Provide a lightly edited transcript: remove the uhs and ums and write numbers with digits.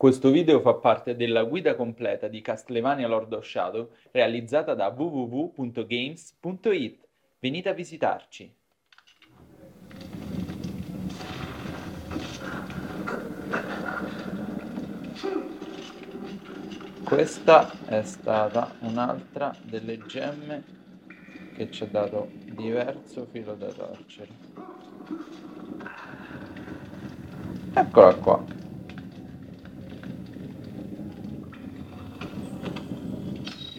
Questo video fa parte della guida completa di Castlevania Lord of Shadow realizzata da www.games.it. Venite a visitarci. Questa è stata un'altra delle gemme che ci ha dato diverso filo da torcere. Eccola qua.